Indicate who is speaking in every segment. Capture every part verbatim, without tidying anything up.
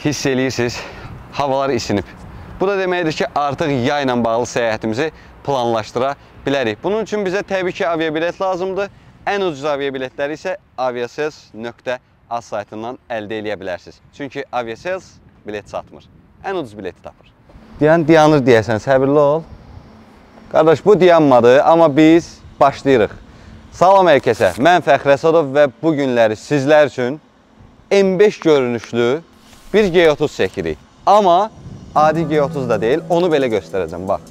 Speaker 1: hiss eləyirsiniz, havalar isinib. Bu da deməkdir ki, artıq yay ilə bağlı səyahətimizi planlaşdıra bilərik. Bunun üçün bizə təbii ki, aviabilet lazımdır. Ən ucuz aviabiletləri isə aviasales nöqtə az saytından əldə eləyə bilərsiniz. Çünki aviasales bilet satmır. Ən ucuz bileti tapır. Deyən dayanır deyəsən, səbirli ol. Qardaş, bu dayanmadı, amma biz başlayırıq. Salam hər kəsə, mən Fəxri Əsədov və bu günləri sizlər üçün M beş görünüşlü bir G otuz çəkirik. Amma adi G otuz da deyil, onu belə göstərəcəm, bax.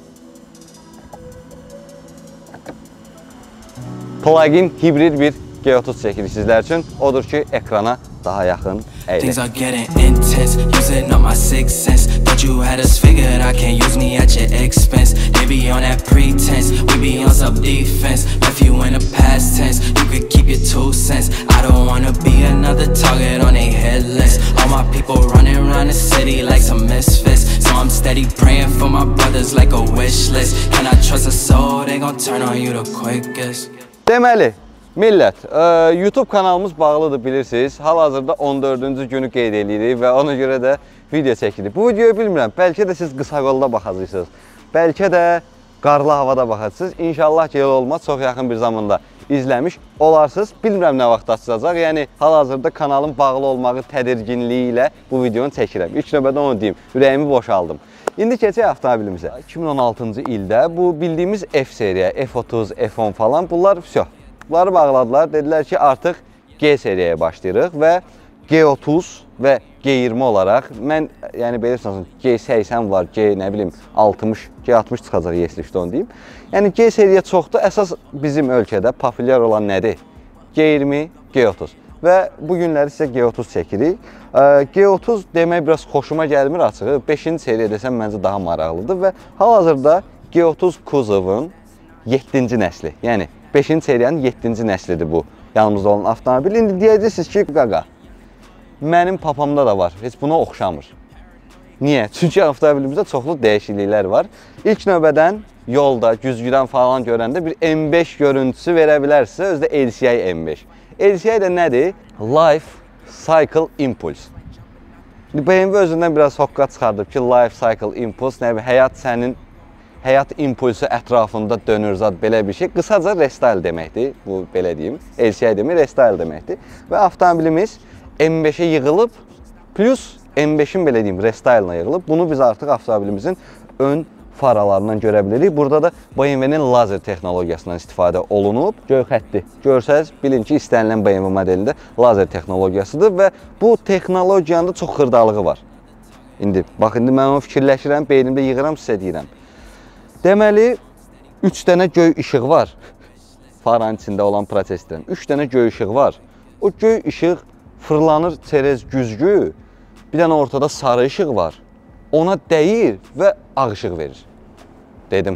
Speaker 1: Plug-in hibrid bir G otuz çəkirik sizlər üçün. Odur ki, ekrana daha yaxın əyləş.
Speaker 2: Things are getting intense, using up my sixth sense. Thought you had us figured, I can't use me at your expense. They be on that pretense, we be on self-defense. Left you in the past tense, you could keep your two cents. I don't wanna be another target on a hit list. All my people running around the city like some misfits. So I'm steady praying for my brothers like a wish list. Can I trust a soul, they gon' turn on you the quickest.
Speaker 1: Deməli, millət, e, YouTube kanalımız bağlıdır bilirsiniz. Hal-hazırda on dördüncü günü qeyd edirik və ona görə də video çəkirik. Bu videoyu bilmirəm, bəlkə də siz qısa yolda baxacaqsınız. Bəlkə də qarlı havada baxacaqsınız. İnşallah ki, olmaz, çox yaxın bir zamanda izləmiş olarsınız. Bilmirəm nə vaxt açılacaq. Yəni, hal-hazırda kanalın bağlı olmağı tədirginliyi ilə bu videonu çəkirəm. İlk növbədə onu deyim, ürəyimi boşaldım. İndi keçək avtomobilimizə. iki min on altıncı ildə bu bildiyimiz F seriya, F otuz, F on falan bunlar vəsə. Bunları bağladılar, dedilər ki, artıq G seriyaya başlayırıq və G otuz və G iyirmi olaraq, mən, yəni bilirsiniz, G səksən var, G nə bilim altmış, G altmış çıxacaq yeslişdə onu deyim. Yəni G seriya çoxdur, əsas bizim ölkədə populyar olan nədir? G iyirmi, G otuz və bu günləri sizə G otuz çəkirik. G otuz demək biraz xoşuma gəlmir açığı, beşinci seriya desəm məncə daha maraqlıdır və hal-hazırda G otuz kuzovun yeddinci nəsli, yəni beşinci seriyanın yeddinci nəslidir bu yanımızda olan avtomobil. İndi deyəcəksiniz ki, qaqa, mənim papamda da var, heç buna oxşamır. Niyə? Çünki avtomobilimizdə çoxlu dəyişikliklər var. İlk növbədən yolda, güzgüdən falan görəndə bir M beş görüntüsü verə bilərsə, özdə L C I M beş. L C I də nədir? Life Cycle Impulse. B M W özündən biraz hoqqa çıxardıb ki, Life Cycle Impulse, nə bir həyat sənin həyat impulsu ətrafında dönür zat belə bir şey. Qısaca restyle deməkdir, bu belə deyim. L C I demir, restyle deməkdir. Və avtomobilimiz M beşə yığılıb, plus M beşin belə deyim, restyle-na yığılıb. Bunu biz artıq avtomobilimizin ön faralarından görə bilirik. Burada da B M W-nin lazer texnologiyasından istifadə olunub. Göy xətti görsəz, bilin ki, istənilən B M W modelində lazer texnologiyasıdır və bu texnologiyanın da çox xırdalığı var. İndi, bax, indi mən onu fikirləşirəm, beynimdə yığıram, sizə deyirəm. Deməli, üç dənə göy işıq var. Faranın içində olan prosesdən. üç dənə göy işıq var. O göy işıq fırlanır çerez güzgü. Bir dənə ortada sarı işıq var. Ona dəyir və ağ işıq verir. Dedim.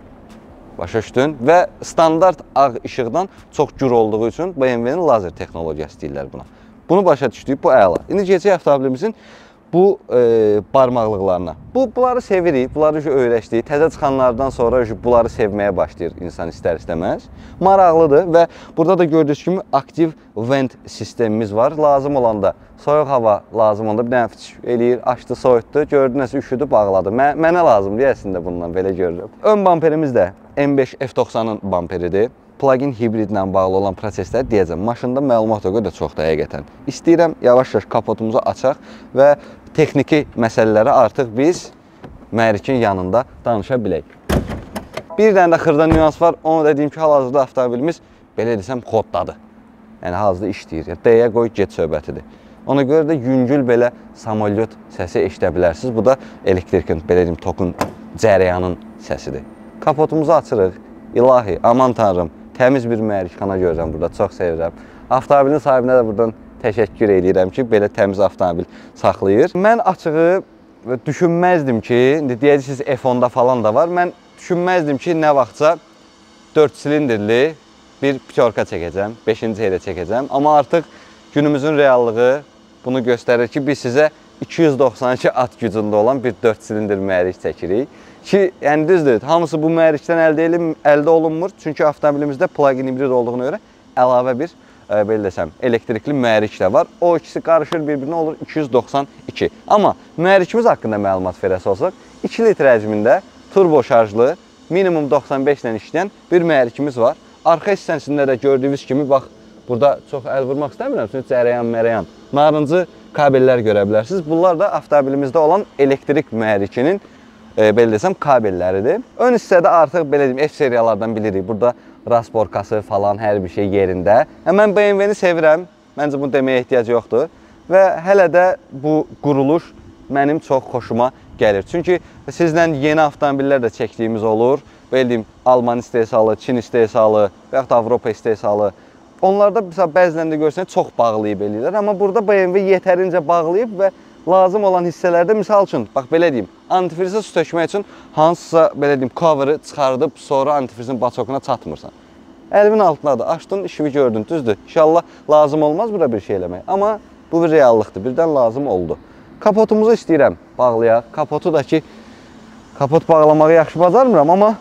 Speaker 1: Başa düşdün? Və standart ağ işıqdan çox gür olduğu üçün B M W-nin lazer texnologiyası deyirlər buna. Bunu başa düşdük, bu əla. İndi keçək avtomobilimizin bu e, barmaqlıqlarına. Bu, bunları sevirik, bunları öyrəşdik. Təzə çıxanlardan sonra bunları sevməyə başlayır insan istər-istəməz. Maraqlıdır və burada da gördüyünüz kimi aktiv vent sistemimiz var. Lazım olanda, soyuq hava lazım olanda bir dənə eləyir, açdı, soyutdu, gördü nəsə üşüdü, bağladı. Mən, mənə lazımdır əslində bundan, belə görürüm. Ön bamperimiz də M beş F doxsanın bamperidir. Plug-in hibridlə bağlı olan proseslər deyəcəm. Maşında məlumat o qədər çoxdur həqiqətən. İstəyirəm yavaş-yavaş kapotumuzu açaq və texniki məsələləri artıq biz mühərrikin yanında danışa bilək. Bir dənə də xırda nüans var. Onu da deyim ki, hal-hazırda avtomobilimiz belə desəm koddadır. Yəni hazırda işləyir. D-yə qoy get söhbətidir. Ona görə də yüngül belə samolyot səsi eşidə bilərsiniz. Bu da elektrikin, belə deyim, tokun, cərəyanın səsidir. Kapotumuzu açırıq. İlahi, aman tanrım. Təmiz bir mühərrikxana görürəm burada, çox sevirəm. Avtomobilin sahibinə də buradan təşəkkür edirəm ki, belə təmiz avtomobil saxlayır. Mən açığı düşünməzdim ki, indi deyəcəksiniz F onda falan da var, mən düşünməzdim ki, nə vaxtsa dörd silindirli bir pyorka çəkəcəm, beşinci heydə çəkəcəm. Amma artıq günümüzün reallığı bunu göstərir ki, biz sizə iki yüz doxsan iki at gücündə olan bir dörd silindir mühərrik çəkirik. Ki, yəni düzdür, hamısı bu mühərrikdən əldə, əldə olunmur. Çünki avtomobilimizdə plug-in hibrid olduğuna görə əlavə bir e, belə desəm, elektrikli mühərrik də var. O ikisi qarışır bir-birinə olur iki yüz doxsan iki. Amma mühərrikimiz haqqında məlumat verəsi olsaq, iki litr həcmində turbo şarjlı, minimum doxsan beş ilə işləyən bir mühərrikimiz var. Arxa hissəsində də gördüyünüz kimi, bax, burada çox əl vurmaq istəmirəm, çünki cərəyan, mərəyan, narıncı kabellər görə bilərsiniz. Bunlar da avtomobilimizdə olan elektrik mühərrikinin e, belə desəm, kabelləridir. Ön hissədə artıq belə deyim, F seriyalardan bilirik. Burada rasporkası falan, hər bir şey yerində. Hə, mən B M W-ni sevirəm, məncə bunu deməyə ehtiyac yoxdur. Və hələ də bu quruluş mənim çox xoşuma gəlir. Çünki sizlə yeni avtomobillər də çəkdiyimiz olur. Belə deyim, Alman istehsalı, Çin istehsalı və yaxud Avropa istehsalı. Onlarda bəzən də görsənək çox bağlayıb eləyirlər. Amma burada B M W yetərincə bağlayıb və lazım olan hissələrdə, misal üçün, bax belə deyim, antifrizə su tökmək üçün hansısa, belə deyim, cover'ı çıxardıb sonra antifrizin baçokuna çatmırsan. Əlimin altındadır, açdın, işimi gördün, düzdür. İnşallah lazım olmaz bura bir şey eləmək. Amma bu bir reallıqdır, birdən lazım oldu. Kapotumuzu istəyirəm bağlayaq. Kapotu da ki, kapot bağlamağı yaxşı bacarmıram, amma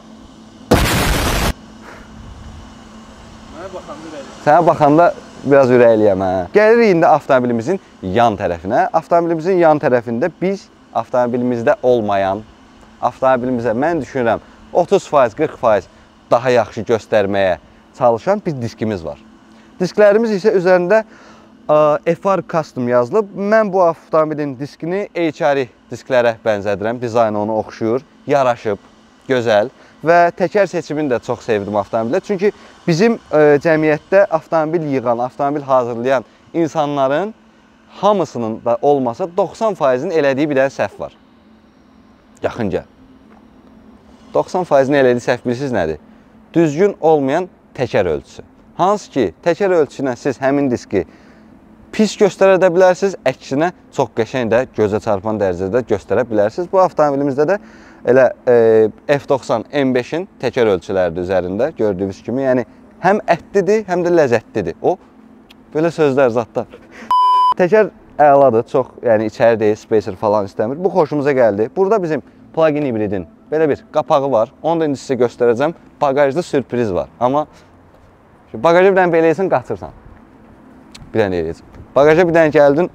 Speaker 1: sənə baxanda biraz ürəkliyəm, hə. Gəlirik indi avtomobilimizin yan tərəfinə. Avtomobilimizin yan tərəfində biz avtomobilimizdə olmayan, avtomobilimizə mən düşünürəm otuz faiz, qırx faiz daha yaxşı göstərməyə çalışan bir diskimiz var. Disklərimiz isə üzərində F R Custom yazılıb. Mən bu avtomobilin diskini H R disklərə bənzədirəm. Dizaynı onu oxşuyur, yaraşıb, gözəl. Və təkər seçimini də çox sevdim avtomobildə. Çünki bizim e, cəmiyyətdə avtomobil yığan, avtomobil hazırlayan insanların hamısının da olmasa doxsan faizin elədiyi bir dənə səhv var. Yaxın gəl. doxsan faizin elədiyi səhv bilirsiniz nədir? Düzgün olmayan təkər ölçüsü. Hansı ki, təkər ölçüsünə siz həmin diski pis göstərə də bilərsiniz, əksinə çox qəşəng də gözə çarpan dərəcədə göstərə bilərsiniz. Bu avtomobilimizdə də elə e, F doxsan M beşin təkər ölçüləridir üzərində gördüyünüz kimi. Yəni həm ətlidir, həm də ləzzətlidir. O, belə sözlər zadlar. Təkər əladır, çox, yəni içəri deyil, spacer falan istəmir. Bu xoşumuza gəldi. Burada bizim plug-in hibridin belə bir qapağı var. Onu da indi sizə göstərəcəm. Bagajda sürpriz var. Amma bagaja bir dənə belə etsin, qaçırsan. Bir dənə eləyəcəm. Bagaja bir dənə gəldin.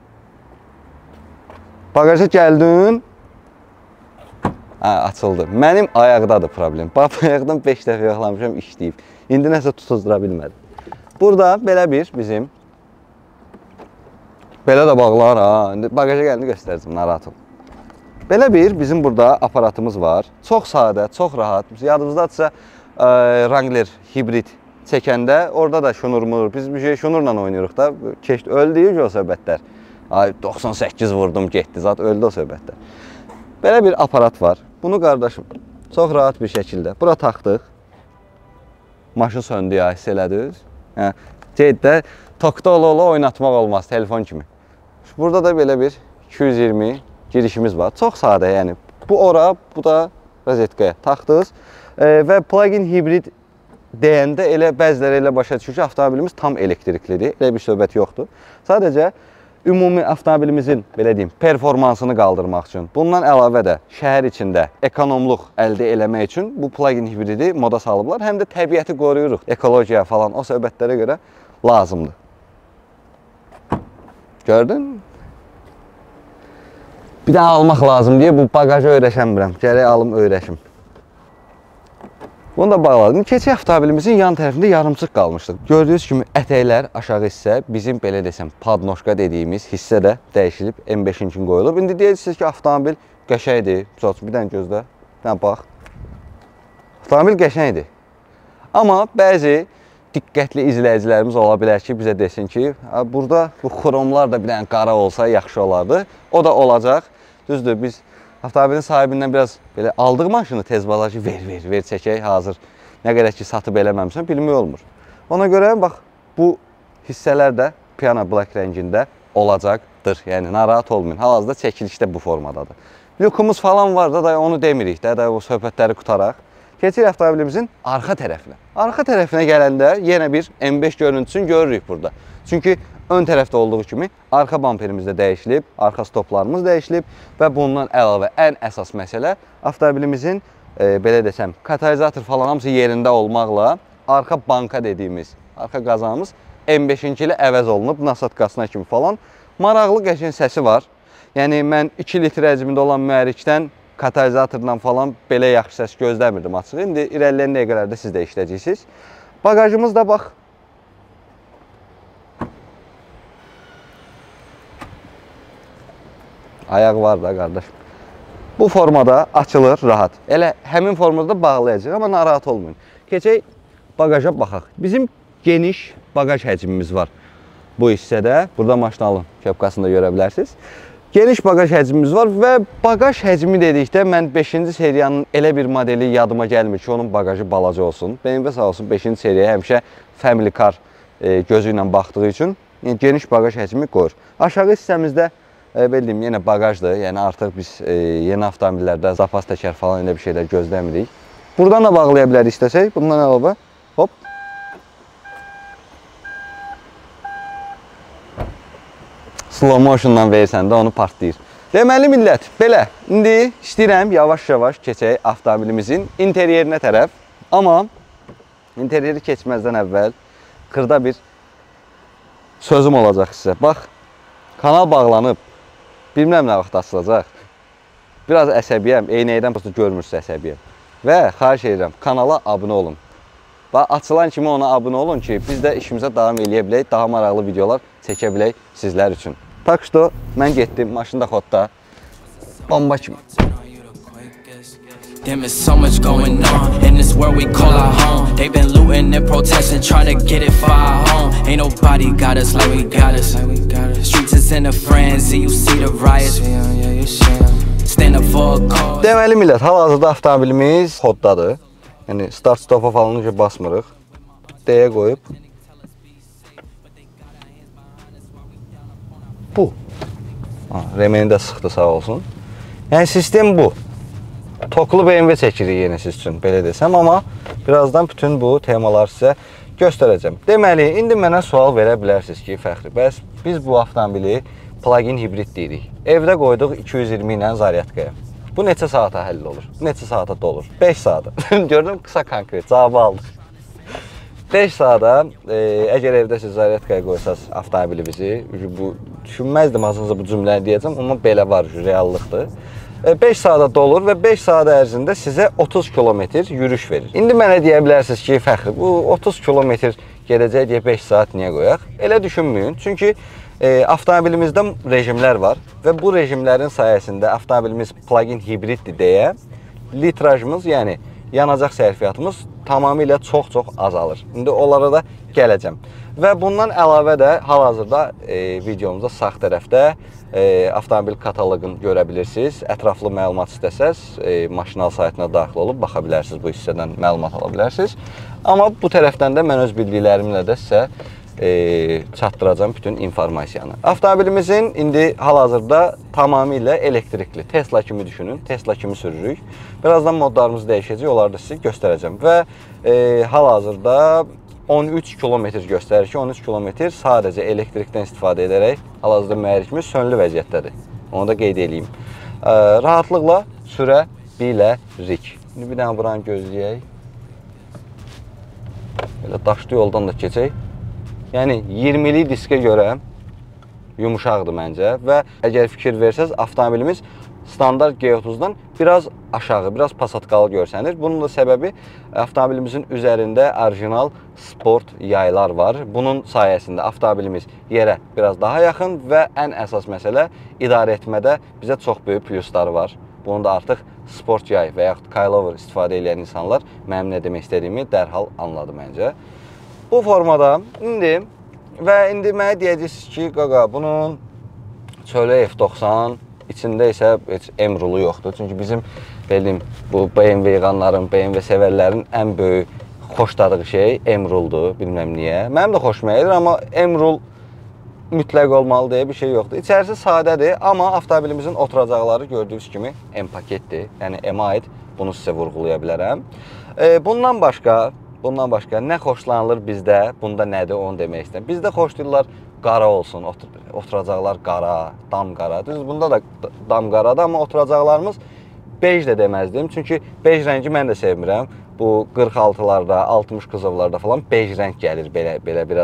Speaker 1: Bagaja gəldin. Hə, açıldı. Mənim ayaqdadır problem. Bax, ayaqdan beş dəfə yoxlamışam, işləyib. İndi nəsə tutuzdura bilmədim. Burada belə bir bizim belə də bağlar, ha. İndi bagaja gəlini göstərəcəm, narahat ol. Belə bir bizim burada aparatımız var. Çox sadə, çox rahat. Yadınızdadırsa, Wrangler hibrid çəkəndə orada da şunurmur. Biz bir şey şunurla oynayırıq da. Keçdi, öldü o söhbətlər. Ay, doxsan səkkiz vurdum, getdi, zat öldü o söhbətlər. Belə bir aparat var. Bunu qardaşım çox rahat bir şəkildə bura taxdıq. Maşın söndü ya, hiss elədiniz. Hə, cəhətdə tokda ola-ola oynatmaq olmaz, telefon kimi. Burada da belə bir iki yüz iyirmi girişimiz var. Çox sadə, yəni. Bu ora, bu da rozetkaya taxdınız. E, və plug-in hibrid deyəndə elə bəziləri elə başa düşür ki, avtomobilimiz tam elektriklidir. Elə bir söhbət yoxdur. Sadəcə ümumi avtomobilimizin, belə deyim, performansını qaldırmaq üçün, bundan əlavə də şəhər içində ekonomluq əldə eləmək üçün bu plug-in hibridi moda salıblar. Həm də təbiəti qoruyuruq, ekologiya falan o söhbətlərə görə lazımdır. Gördün? Bir dənə almaq lazım deyə bu bagaja öyrəşəmirəm. Gərək alım öyrəşim. Bunu da bağladım. Keçək avtomobilimizin yan tərəfində yarımçıq qalmışdıq. Gördüyünüz kimi ətəklər aşağı hissə bizim belə desəm padnoşka dediyimiz hissə də dəyişilib M beşin üçün qoyulub. İndi deyirsiniz ki, avtomobil qəşəngdir. Misal üçün bir dənə gözlə. Bir dənə bax. Avtomobil qəşəngdir. Amma bəzi diqqətli izləyicilərimiz ola bilər ki, bizə desin ki, burada bu xromlar da bir dənə qara olsa yaxşı olardı. O da olacaq. Düzdür, biz avtomobilin sahibindən biraz belə aldıq maşını tez balaca ver, ver, ver çəkək, hazır. Nə qədər ki, satıb eləməmişsən, bilmək olmur. Ona görə, bax, bu hissələr də Piano Black rəngində olacaqdır. Yəni, narahat olmayın. Hal-hazırda çəkilişdə bu formadadır. Lükumuz falan var da, da onu demirik də, da o söhbətləri qutaraq. Keçir avtomobilimizin arxa tərəfinə. Arxa tərəfinə gələndə yenə bir M beş görüntüsünü görürük burada. Çünki ön tərəfdə olduğu kimi arxa bamperimiz də dəyişilib, arxa stoplarımız dəyişilib və bundan əlavə ən əsas məsələ avtomobilimizin e, belə desəm, katalizator falan hamısı yerində olmaqla arxa banka dediyimiz, arxa qazanımız M beşinki ilə əvəz olunub, nasatkasına kimi falan. Maraqlı qəşəng səsi var. Yəni, mən iki litr həcmində olan mühərrikdən, katalizatordan falan belə yaxşı səs gözləmirdim açıq. İndi irəliləyən dəqiqələrdə siz də işləyəcəksiniz. Bagajımız da bax. Ayaq var da, qardaşım. Bu formada açılır rahat. Elə həmin formada bağlayacaq, amma narahat olmayın. Keçək bagaja baxaq. Bizim geniş bagaj həcmimiz var bu hissədə. Burada maşınalın kepkasını da görə bilərsiniz. Geniş bagaj həcmimiz var və bagaj həcmi dedikdə mən beşinci seriyanın elə bir modeli yadıma gəlmir ki, onun bagajı balaca olsun. B M W sağ olsun beşinci seriyaya həmişə family car e, gözü ilə baxdığı üçün yəni, geniş bagaj həcmi qoyur. Aşağı hissəmizdə e, bildiyim yenə bagajdır. Yəni artıq biz e, yeni avtomobillərdə zapas təkər falan elə bir şeylər gözləmirik. Buradan da bağlaya bilərik istəsək. Bundan əlavə hop. Slow motiondan verirsən də onu partlayır. Deməli millət, belə. İndi istəyirəm yavaş-yavaş keçək avtomobilimizin interyerinə tərəf. Amma interyeri keçməzdən əvvəl xırda bir sözüm olacaq sizə. Bax, kanal bağlanıb. Bilməm nə vaxt açılacaq. Biraz əsəbiyəm, eynəkdən prosto görmürsünüz əsəbiyəm. Və xahiş edirəm, kanala abunə olun. Və açılan kimi ona abunə olun ki, biz də işimizə davam eləyə bilək, daha maraqlı videolar çəkə bilək sizlər üçün. Tak ki, mən getdim, maşında xodda, bomba kimi.
Speaker 2: Damn, it's so much going on in this world we call our home. They've been looting and protesting, trying to get it far home. Ain't nobody got us like we got us. Streets is in a frenzy, you see the riots. Stand up for a cause.
Speaker 1: Deməli millət, hal-hazırda avtomobilimiz xoddadır. Yəni start stopa falan ki basmırıq. D-yə qoyub. Bu. Ha, remeni də sıxdı sağ olsun. Yəni sistem bu. Toklu B M W çəkirik yenə siz üçün, belə desəm. Amma birazdan bütün bu temaları sizə göstərəcəm. Deməli, indi mənə sual verə bilərsiniz ki, Fəxri, bəs biz bu avtomobili plug-in hibrid deyirik. Evdə qoyduq iki yüz iyirmi ilə zaryatkaya. Bu neçə saata həll olur? Neçə saata dolur? beş saata. Gördüm, qısa konkret cavabı aldıq. beş saata, e, əgər evdə siz zaryatkaya qoysaz avtomobilimizi, bu düşünməzdim aslında bu cümləni deyəcəm, amma belə var, reallıqdır. beş saata dolur və beş saat ərzində sizə otuz kilometr yürüş verir. İndi mənə deyə bilərsiniz ki, Fəxri, bu otuz kilometr gedəcək deyə beş saat niyə qoyaq? Elə düşünməyin. Çünki e, avtomobilimizdə rejimlər var və bu rejimlərin sayəsində avtomobilimiz plug-in hibriddir deyə litrajımız, yəni yanacaq sərfiyyatımız tamamilə çox-çox azalır. İndi onlara da gələcəm. Və bundan əlavə də hal-hazırda e, videomuzda sağ tərəfdə E, avtomobil kataloqunu görə bilirsiniz. Ətraflı məlumat istəsəz, e, maşinal saytına daxil olub baxa bilərsiniz, bu hissədən məlumat ala bilərsiniz. Amma bu tərəfdən də mən öz bildiklərimlə də sizə e, çatdıracağım bütün informasiyanı. Avtomobilimizin indi hal-hazırda tamamilə elektrikli. Tesla kimi düşünün, Tesla kimi sürürük. Birazdan modlarımız dəyişəcək, onları da sizə göstərəcəm. Və e, hal-hazırda on üç kilometr göstərir ki, on üç kilometr sadəcə elektrikdən istifadə edərək hal-hazırda mühərrikimiz sönülü vəziyyətdədir. Onu da qeyd edeyim. E, rahatlıqla sürə bilərik. İndi bir dənə buranı gözləyək. Belə daşlı yoldan da keçək. Yəni iyirmilik diskə görə yumuşaqdır məncə və əgər fikir versəz, avtomobilimiz standart G otuzdan biraz aşağı, biraz pasatqalı görsənir. Bunun da səbəbi avtomobilimizin üzərində orijinal sport yaylar var. Bunun sayəsində avtomobilimiz yerə biraz daha yaxın və ən əsas məsələ idarə etmədə bizə çox böyük plusları var. Bunu da artıq sport yay və yaxud coilover istifadə edən insanlar mənim nə demək istədiyimi dərhal anladı məncə. Bu formada indi və indi mənə deyəcəksiniz ki, qaqa, bunun çölə F doxsan, içində isə heç M rulu yoxdur. Çünki bizim bildim, bu B M W yığanların, B M W sevərlərin ən böyük xoşladığı şey M ruldur. Bilməm niyə. Mənim də xoşuma gəlir, amma M rul mütləq olmalı deyə bir şey yoxdur. İçərisi sadədir, amma avtomobilimizin oturacaqları gördüyünüz kimi M paketdir. Yəni M-ə aid, bunu sizə vurğulaya bilərəm. E, bundan başqa, bundan başqa nə xoşlanılır bizdə, bunda nədir onu demək istəyirəm. Bizdə xoşlayırlar qara olsun, otur oturacaqlar qara, dam qara. Düz bunda da dam qaradır, amma oturacaqlarımız bej də deməzdim. Çünki bej rəngi mən də sevmirəm. Bu qırx altılarda, altmış qızıllarda falan bej rəng gəlir belə belə biraz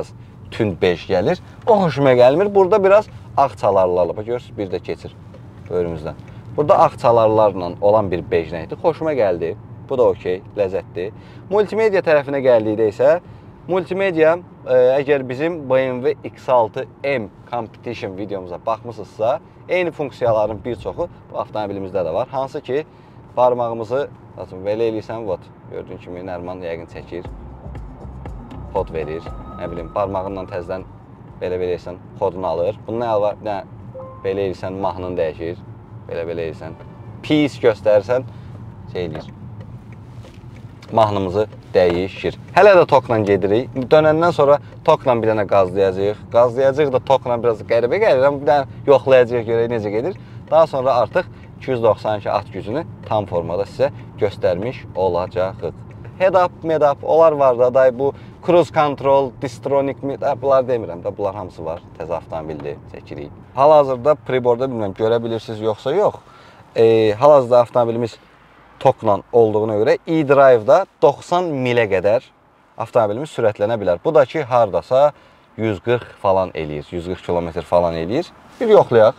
Speaker 1: tünd bej gəlir. O xoşuma gəlmir. Burada biraz ağ çalarlarla, bax görürsünüz, bir də keçir böyrümüzdən. Burada ağ çalarlarla olan bir bej rəngdir. Xoşuma gəldi. Bu da okey, ləzzətli. Multimedia tərəfinə gəldikdə isə multimedia ə, əgər bizim B M W X altı M Competition videomuza baxmısınızsa, eyni funksiyaların bir çoxu bu avtomobilimizdə də var. Hansı ki, barmağımızı belə eləyirsən, vot, gördüyün kimi Nərman yəqin çəkir, kod verir. Nə bilim, barmağınla təzdən belə-belə eləyirsən, kodunu alır. Bunun nə var, nə belə eləyirsən, mahnını dəyişir, belə-belə eləyirsən, pis göstərirsən, şey eləyir, mahnımızı dəyişir. Hələ də tokla gedirik. Dönəndən sonra tokla bir dənə qazlayacaq. Qazlayacaq da tokla biraz qəribə gəlir, amma bir dənə yoxlayacaq, görək necə gedir. Daha sonra artıq iki yüz doxsan iki at gücünü tam formada sizə göstərmiş olacaqıq. Head-up, mid-up, onlar var da, day bu cruise control, distronic, bunlar demirəm də, bunlar hamısı var. Təzə avtomobildir, çəkirik. Hal-hazırda preborda bilmirəm, görə bilirsiniz yoxsa yox. E, Hal-hazırda avtomobilimiz tokla olduğuna görə e-drive'da doxsan milə qədər avtomobilimiz sürətlənə bilər. Bu da ki, hardasa yüz qırx falan eləyir, yüz qırx kilometr falan eləyir. Bir yoxlayaq.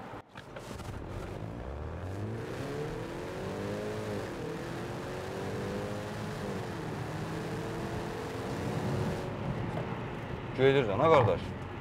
Speaker 1: Gedirsən, ha qardaş?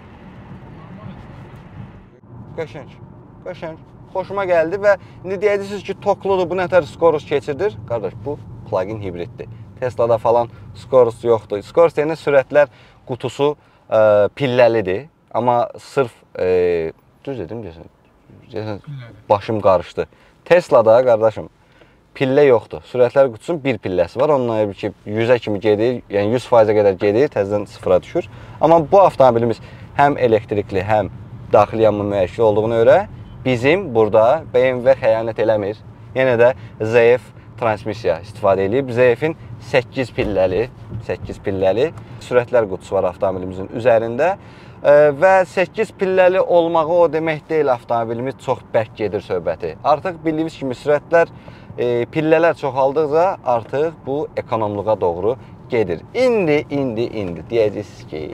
Speaker 1: Qəşəng, qəşəng. Xoşuma gəldi və indi deyəcəksiniz ki, tokludur, bu nətər Scorus keçirdir? Qardaş, bu plug-in hibriddir. Tesla'da falan Scorus yoxdur. Scorus deyəndə sürətlər qutusu ə, pilləlidir. Amma sırf, ə, düz dedim, deyəsən, başım qarışdı. Tesla'da, qardaşım, pillə yoxdur. Sürətlər qutusunun bir pilləsi var. Onunla bir ki, yüzə kimi gedir, yəni yüz faizə qədər gedir, təzədən sıfıra düşür. Amma bu avtomobilimiz həm elektrikli, həm daxili yanma mühərrikli olduğuna görə bizim burada B M W xəyanət eləmir. Yenə də Z F transmisiya istifadə edib. Z F'in səkkiz pilləli, səkkiz pilləli sürətlər qutusu var avtomobilimizin üzərində. Və səkkiz pilləli olmağı o demək deyil, avtomobilimiz çox bərk gedir söhbəti. Artıq bildiyimiz kimi sürətlər, E, pillələr çoxaldıqca artıq bu ekonomluğa doğru gedir. İndi, indi, indi deyəcəksiniz ki,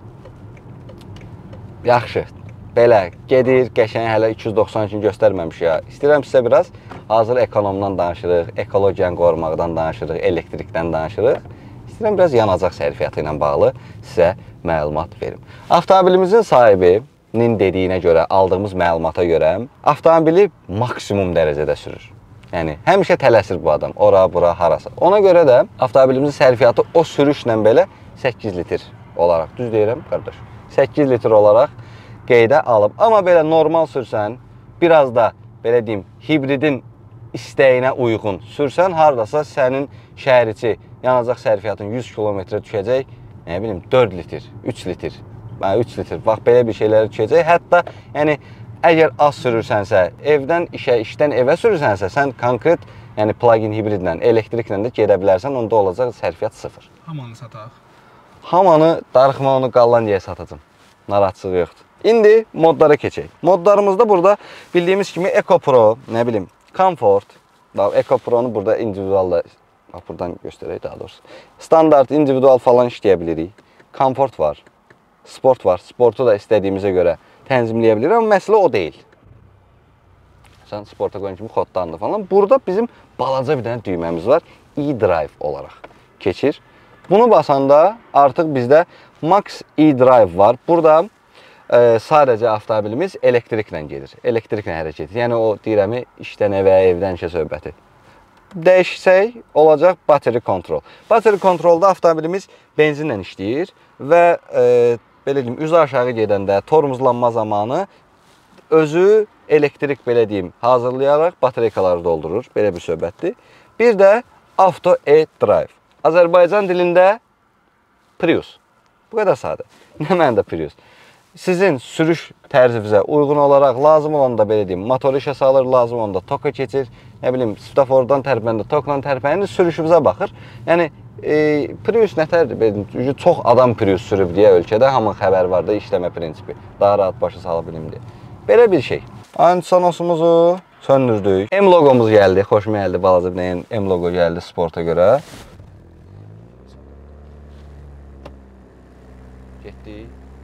Speaker 1: yaxşı, belə gedir, qəşəng hələ iki yüz doxsan üçün göstərməmiş ya. İstəyirəm sizə biraz hazır ekonomdan danışırıq, ekologiyanı qorumaqdan danışırıq, elektrikdən danışırıq. İstəyirəm biraz yanacaq sərfiyyatı ilə bağlı sizə məlumat verim. Avtomobilimizin sahibinin dediyinə görə, aldığımız məlumata görə avtomobili maksimum dərəcədə sürür. Yəni, həmişə tələsir bu adam, ora, bura, harasa. Ona görə də avtomobilimizin sərfiyyatı o sürüşlə belə səkkiz litr olaraq, düz deyirəm, qardaş, səkkiz litr olaraq qeydə alıb. Amma belə normal sürsən, biraz da, belə deyim, hibridin istəyinə uyğun sürsən, haradasa sənin şəhər içi yanacaq sərfiyyatın yüz kilometrə düşəcək, nə bilim, dörd litr, üç litr, üç litr, bax, belə bir şeylərə düşəcək. Hətta, yəni, əgər az sürürsənsə, evdən işə, işdən evə sürürsənsə, sən konkret, yəni plug-in hibridlə, elektriklə də gedə bilərsən, onda olacaq sərfiyyat sıfır.
Speaker 3: Hamanı sataq.
Speaker 1: Hamanı, darıxma onu Qallandiyaya satacam. Narahatçılığı yoxdur. İndi modlara keçək. Modlarımızda burada bildiyimiz kimi Eco Pro, nə bilim, Comfort. Eco Pro'nu burada individual da, buradan göstərək daha doğrusu. Standart, individual falan işləyə bilirik. Comfort var, Sport var. Sportu da istədiyimizə görə tənzimləyə bilir, amma məsələ o deyil. Sən sporta qoyun kimi xoddandı falan. Burada bizim balaca bir dənə düyməmiz var. E-Drive olaraq keçir. Bunu basanda artıq bizdə Max E-Drive var. Burada e, sadəcə avtomobilimiz elektriklə gedir. Elektriklə hərəkət edir. Yəni o deyirəmi işdən evə, evdən işə söhbəti. Dəyişsək olacaq battery control. Battery controlda avtomobilimiz benzinlə işləyir və e, belə deyim, üzü aşağı gedəndə tormozlanma zamanı özü elektrik, belə deyim, hazırlayaraq batareykaları doldurur. Belə bir söhbətdir. Bir də Auto E-Drive. Azərbaycan dilində Prius. Bu qədər sadə. Nə məndə Prius? Sizin sürüş tərzinizə uyğun olaraq lazım olanda, belə deyim, motoru işə salır, lazım olanda toka keçir. Nə bilim, svetofordan tərpəndə, tokla tərpəndə sürüşümüzə baxır. Yəni, E, Prius nətərdir? Çox adam Prius sürüb deyə ölkədə hamı xəbər var da işləmə prinsipi. Daha rahat başa sala bilim deyə. Belə bir şey. Antisonosumuzu söndürdük. M logomuz gəldi. Xoşuma gəldi. Balaca bir M logo gəldi sporta görə. Getdik.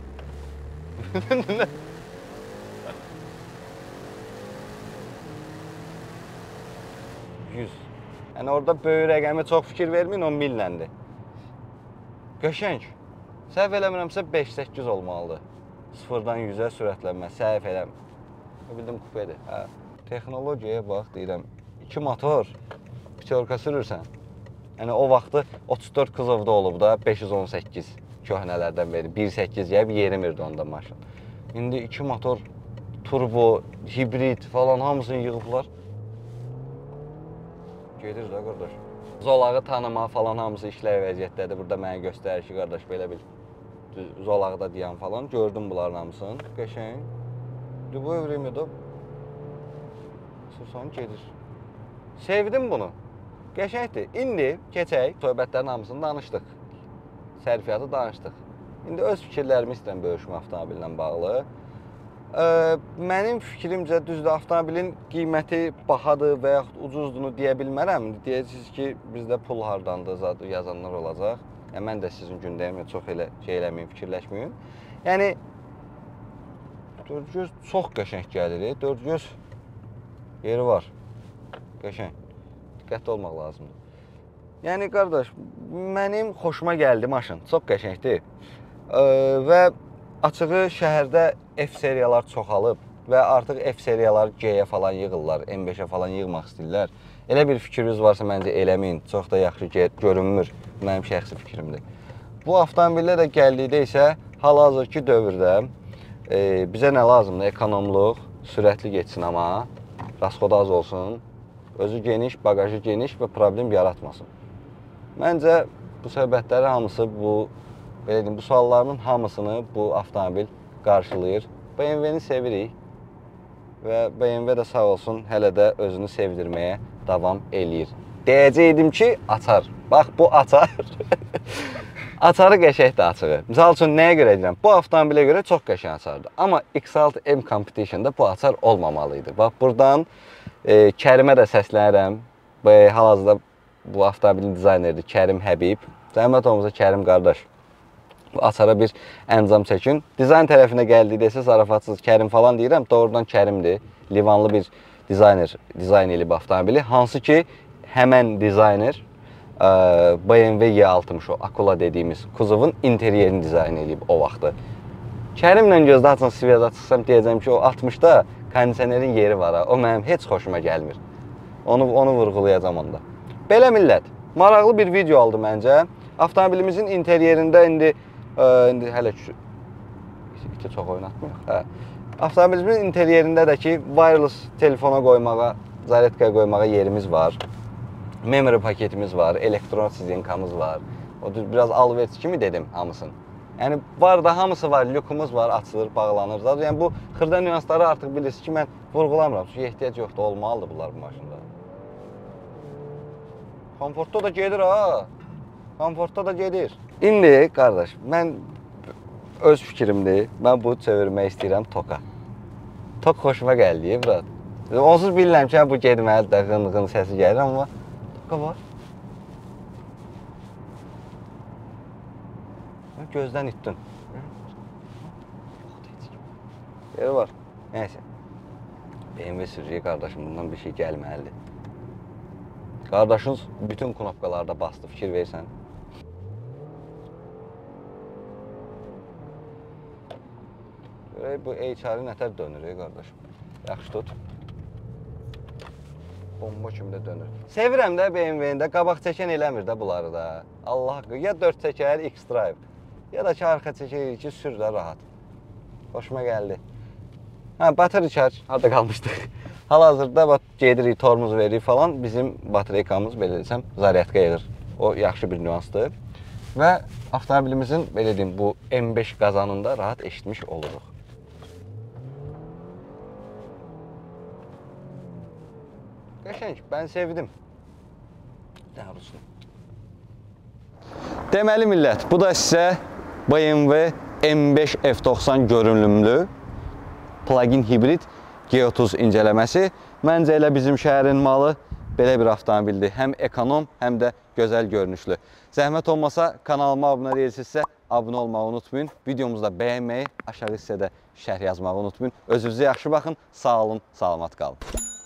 Speaker 1: yüz. Yəni orada böyük rəqəmə çox fikir verməyin, o milləndir. Qəşəng. Səhv eləmirəmsə beş səkkiz olmalıdır. sıfırdan yüzə sürətlənmə, səhv eləm. Bildim kupedir. Hə. Texnologiyaya bax, deyirəm. iki motor, pyatorka sürürsən. Yəni o vaxtı otuz dörd kuzovda olub da, beş yüz on səkkiz köhnələrdən beri. bir səkkiz gəlib yerimirdi onda maşın. İndi iki motor, turbo, hibrid falan hamısını yığıblar. Gedir də qardaş. Zolağı tanıma falan hamısı işləyə vəziyyətdədir. Burada mənə göstərir ki, qardaş belə bil. Zolaqda deyən falan. Gördüm bunların hamısını. Qəşəng. Bu övrəmə də Susan gedir. Sevdim bunu. Qəşəngdir. İndi keçək. Söhbətlərin hamısını danışdıq. Sərfiyyatı danışdıq. İndi öz fikirlərimi istəyirəm bölüşmə avtomobillə bağlı. Ə, mənim fikrimcə düzdür, avtomobilin qiyməti bahadır və yaxud ucuzdunu deyə bilmərəm. Deyəcəksiniz ki, bizdə pul hardandır, zadı yazanlar olacaq. Yəni, mən də sizin gündəyimlə çox elə şey eləməyin, fikirləşməyin. Yəni, dördgöz çox qəşəng gəlir. Dördgöz yeri var. Qəşəng. Diqqətli olmaq lazımdır. Yəni, qardaş, mənim xoşuma gəldi maşın. Çox qəşəngdir. Ə, və açığı şəhərdə F seriyalar çoxalıb və artıq F seriyalar G-yə falan yığırlar, M beşə falan yığmaq istəyirlər. Elə bir fikriniz varsa məncə eləməyin. Çox da yaxşı görünmür. Mənim şəxsi fikrimdir. Bu avtomobillə də gəldikdə isə hal-hazırki dövrdə e, bizə nə lazımdır? Ekonomluq, sürətli geçsin amma, rasxodu az olsun, özü geniş, bagajı geniş və problem yaratmasın. Məncə bu söhbətləri hamısı bu, belə deyim, bu suallarının hamısını bu avtomobil qarşılayır. B M W-ni sevirik və B M W də sağ olsun hələ də özünü sevdirməyə davam eləyir. Deyəcəkdim ki, açar. Bax, bu açar. Açarı qəşəkdir açığı. Misal üçün, nəyə görə deyirəm? Bu avtomobilə görə çox qəşəng açardır. Amma X altı M Competition-da bu açar olmamalıydı. Bax, buradan e, Kərimə də səslənirəm. Hal-hazırda bu avtomobilin dizayneridir Kərim Həbib. Zəhmət olmasa Kərim qardaş. Bu açara bir əncam çəkin. Dizayn tərəfinə gəldikdə isə zarafatsız Kərim falan deyirəm. Doğrudan Kərimdir. Livanlı bir dizayner dizayn edib avtomobili. Hansı ki, həmən dizayner B M W Y altmış o Akula dediyimiz kuzovun interyerini dizayn edib o vaxtı. Kərimlə gözdə açın sviyada çıxsam deyəcəm ki, o altmışda kondisionerin yeri var ha. O mənim heç xoşuma gəlmir. Onu, onu vurğulayacam onda. Belə millət, maraqlı bir video aldı məncə. Avtomobilimizin interyerində indi, ə, indi hələ iti çox oynatmıyor. Hə. Avtomobilimizin interyerində də ki, wireless telefona qoymağa, zaretkaya qoymağa yerimiz var. Memory paketimiz var, elektron sizinkamız var. O biraz alverç kimi dedim hamısını. Yəni var da hamısı var, lükumuz var, açılır, bağlanır. Zaten yəni bu xırda nüansları artıq bilirsiniz ki, mən vurğulamıram. Çünki ehtiyac yoxdur, olmalıdır bunlar bu maşında. Komfortda da gedir ha. Komfortda da gedir. İndi qardaş, mən öz fikrimdir. Mən bunu çevirmək istəyirəm toka. Tok xoşuma gəldi, brat. Onsuz bilirəm ki, bu getməli də qın-qın səsi gəlir, amma toka var. Gözdən itdin. Yeri var. Neyse. B M W sürücüyə qardaşım, bundan bir şey gəlməlidir. Qardaşınız bütün knopkalarda bastı, fikir versən. Görək, bu H R nətər dönür, ey qardaşım. Yaxşı tut. Bomba kimi də dönür. Sevirəm də B M W-də, qabaq çəkən eləmir də bunları da. Allah haqqı, ya dörd çəkər X-Drive, ya da ki, arxa çəkər ki, sür də rahat. Hoşuma gəldi. Hə, battery charge, harada qalmışdıq. Hal-hazırda bax, gedirik, tormuz veririk falan, bizim batereykamız, belə desəm, zaryadka yığır. O, yaxşı bir nüansdır. Və avtomobilimizin, belə deyim, bu M beş qazanında rahat eşitmiş oluruq. Qəşəng, mən sevdim. Dərusunu. Deməli millət, bu da sizə B M W M beş F doxsan görünümlü plug-in hibrid G otuz incələməsi. Məncə elə bizim şəhərin malı belə bir avtomobildir. Həm ekonom, həm də gözəl görünüşlü. Zəhmət olmasa kanalıma abunə deyilsinizsə, abunə olmağı unutmayın. Videomuzu da bəyənməyi, aşağı hissədə şərh yazmağı unutmayın. Özünüzə yaxşı baxın. Sağ olun, salamat qalın.